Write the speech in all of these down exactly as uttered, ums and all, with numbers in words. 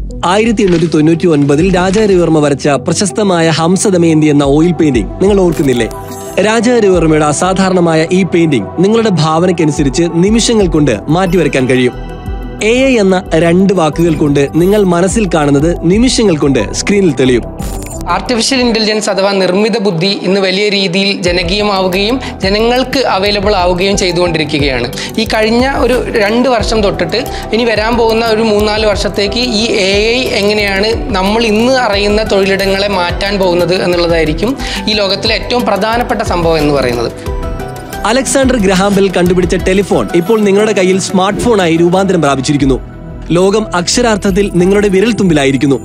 ആയിരത്തി എണ്ണൂറ്റി തൊണ്ണൂറ്റി ഒൻപതിൽ രാജാ രവിവർമ്മ വരച്ച പ്രശസ്തമായ ഹംസദമയന്തി എന്ന ഓയിൽ പെയിന്റിംഗ് നിങ്ങൾ ഓർക്കുന്നില്ലേ? രാജാ രവിവർമ്മയുടെ അസാധാരണമായ ഈ പെയിന്റിംഗ് നിങ്ങളുടെ ഭാവനയ്ക്കനുസരിച്ച് നിമിഷങ്ങൾ കൊണ്ട് മാറ്റിവരയ്ക്കാൻ കഴിയും. എ ഐ എന്ന രണ്ട് വാക്കുകൾ കൊണ്ട് നിങ്ങൾ മനസ്സിൽ കാണുന്നത് നിമിഷങ്ങൾ കൊണ്ട് സ്ക്രീനിൽ തെളിയും. ആർട്ടിഫിഷ്യൽ ഇൻ്റലിജൻസ് അഥവാ നിർമ്മിത ബുദ്ധി ഇന്ന് വലിയ രീതിയിൽ ജനകീയമാവുകയും ജനങ്ങൾക്ക് അവൈലബിൾ ആവുകയും ചെയ്തുകൊണ്ടിരിക്കുകയാണ്. ഈ കഴിഞ്ഞ ഒരു രണ്ട് വർഷം തൊട്ടിട്ട് ഇനി വരാൻ പോകുന്ന ഒരു മൂന്നാല് വർഷത്തേക്ക് ഈ എ ഐ എങ്ങനെയാണ് നമ്മൾ ഇന്ന് അറിയുന്ന തൊഴിലിടങ്ങളെ മാറ്റാൻ പോകുന്നത് എന്നുള്ളതായിരിക്കും ഈ ലോകത്തിലെ ഏറ്റവും പ്രധാനപ്പെട്ട സംഭവം എന്ന് പറയുന്നത്. അലക്സാണ്ടർ ഗ്രഹാം ബെൽ കണ്ടുപിടിച്ച ടെലിഫോൺ ഇപ്പോൾ നിങ്ങളുടെ കയ്യിൽ സ്മാർട്ട് ഫോണായി രൂപാന്തരം പ്രാപിച്ചിരിക്കുന്നു. ലോകം അക്ഷരാർത്ഥത്തിൽ നിങ്ങളുടെ വിരൽത്തുമ്പിലായിരിക്കുന്നു.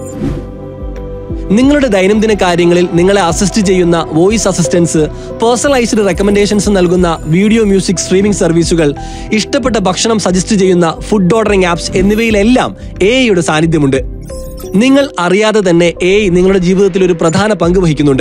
നിങ്ങളുടെ ദൈനംദിന കാര്യങ്ങളിൽ നിങ്ങളെ അസിസ്റ്റ് ചെയ്യുന്ന വോയിസ് അസിസ്റ്റൻസ്, പേഴ്സണലൈസ്ഡ് റെക്കമെൻഡേഷൻസ് നൽകുന്ന വീഡിയോ മ്യൂസിക് സ്ട്രീമിംഗ് സർവീസുകൾ, ഇഷ്ടപ്പെട്ട ഭക്ഷണം സജസ്റ്റ് ചെയ്യുന്ന ഫുഡ് ഓർഡറിംഗ് ആപ്സ് എന്നിവയിലെല്ലാം എ ഐയുടെ സാന്നിധ്യമുണ്ട്. നിങ്ങൾ അറിയാതെ തന്നെ എ ഐ നിങ്ങളുടെ ജീവിതത്തിൽ ഒരു പ്രധാന പങ്ക് വഹിക്കുന്നുണ്ട്.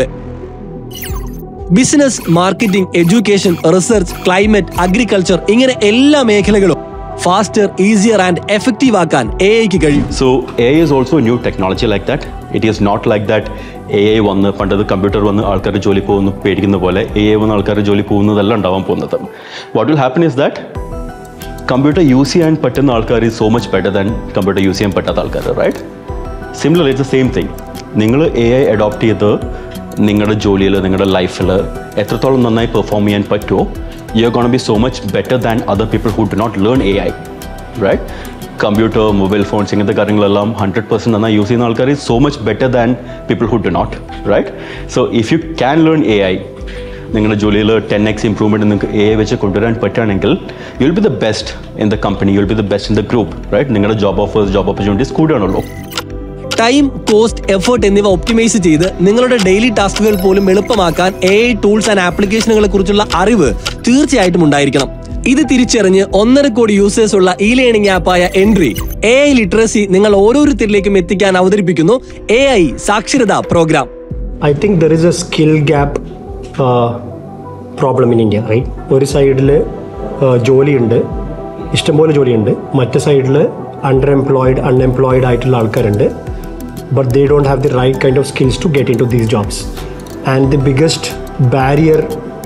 Business, marketing, education, research, climate, agriculture ഇങ്ങനെ എല്ലാ മേഖലകളും faster, easier and effective ആക്കാൻ എ ഐക്ക് കഴിയും. So A I is also a new technology like that. It is not like that A I വന്ന് പണ്ടത് കമ്പ്യൂട്ടർ വന്ന് ആൾക്കാരുടെ ജോലി പോകുന്നു പേടിക്കുന്ന പോലെ എ ഐ വന്ന് ആൾക്കാരുടെ ജോലി പോകുന്നതല്ല ഉണ്ടാവാൻ പോകുന്നത്. What will happen is that computer use ചെയ്യാൻ പറ്റുന്ന ആൾക്കാർ is so much better than computer use ചെയ്യാൻ പറ്റാത്ത ആൾക്കാർ, right? Similarly, it's the same thing. നിങ്ങൾ എ ഐ അഡോപ്റ്റ് ചെയ്ത് നിങ്ങളുടെ ജോലിയിൽ നിങ്ങളുടെ ലൈഫിൽ എത്രത്തോളം നന്നായി പെർഫോം ചെയ്യാൻ പറ്റുമോ, you're going to be so much better than other people who do not learn A I, right? Computer, mobile phones, ingante karyangalellam one hundred percent nana use cheyna alkar is so much better than people who do not, right? So if you can learn A I, ningalde joliyil ten x improvement ningalku A I veche konduvaran pattanengil, you'll be the best in the company, you'll be the best in the group, right? Ningalde job offers, job opportunities കൂടാണല്ലോ. Time, cost, effort എന്നിവ optimise ചെയ്ത് നിങ്ങളുടെ daily ടാസ്കുകൾ പോലും എളുപ്പമാക്കാൻ A I tools and ആപ്ലിക്കേഷനുകളെ കുറിച്ചുള്ള അറിവ് തീർച്ചയായിട്ടും ഉണ്ടായിരിക്കണം. ഇത് തിരിച്ചറിഞ്ഞ് ഒന്നര കോടി യൂസേഴ്സ് ഉള്ള ഇ ലേണിംഗ് ആപ്പായ എൻട്രി എ ഐ ലിറ്ററസി നിങ്ങൾ ഓരോരുത്തരിലേക്കും എത്തിക്കാൻ അവതരിപ്പിക്കുന്നു എ ഐ സാക്ഷരതാ programme. I think there is a skill gap problem in India, right? ഒരു സൈഡിൽ ജോലിയുണ്ട്, ഇഷ്ടംപോലെ ജോലിയുണ്ട്, മറ്റേ സൈഡിൽ അണ്ടർ എംപ്ലോയിഡ് അൺഎംപ്ലോയിഡ് ആയിട്ടുള്ള ആൾക്കാരുണ്ട്. But they don't have the right kind of skills to get into these jobs. And the biggest barrier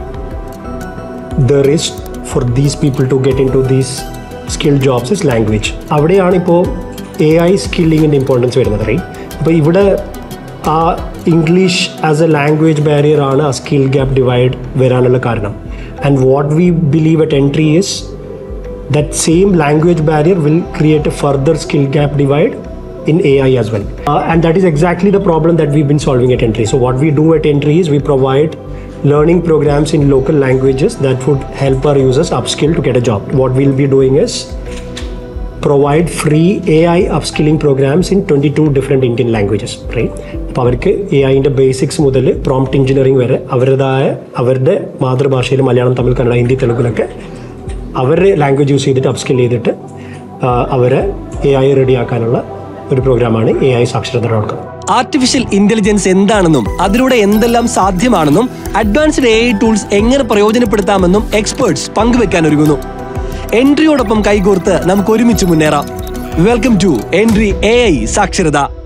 there is for these people to get into these skilled jobs is language. അവിടെയാണ് ഇപ്പോൾ A I സ്കില്ലിങ്ങിൻ്റെ importance വരുന്നത്, right? അപ്പോൾ ഇവിടെ ആ English as a language barrier ആണ് ആ skill gap divide വരാനുള്ള കാരണം. And what we believe at Entri is that same language barrier will create a further skill gap divide in A I as well. Uh, and that is exactly the problem that we've been solving at Entry. So what we do at Entry is we provide learning programs in local languages that would help our users upskill to get a job. What we'll be doing is provide free A I upskilling programs in twenty-two different Indian languages, right? അപ്പോൾ അവർക്ക് A ഐൻ്റെ basics മുതൽ prompt engineering വരെ അവരുടേതായ അവരുടെ മാതൃഭാഷയിൽ മലയാളം, തമിഴ്, കന്നഡ, ഹിന്ദി, തെലുങ്കിലൊക്കെ അവരുടെ language use ചെയ്തിട്ട് അപ്സ്കിൽ ചെയ്തിട്ട് അവരെ എ ഐ റെഡിയാക്കാനുള്ള ഒരു പ്രോഗ്രാമാണ് A I Saksharata dot com. Artificial intelligence എന്താണെന്നും അതിലൂടെ എന്തെല്ലാം സാധ്യമാണെന്നും അഡ്വാൻസ്ഡ് എ ഐ ടൂൾസ് എങ്ങനെ പ്രയോജനപ്പെടുത്താമെന്നും എക്സ്പേർട്സ് പങ്കുവെക്കാൻ ഒരുങ്ങുന്നു. എൻട്രിയോടൊപ്പം കൈകോർത്ത് നമുക്ക് ഒരുമിച്ച് മുന്നേറാം. Welcome to Entri A I സാക്ഷരത.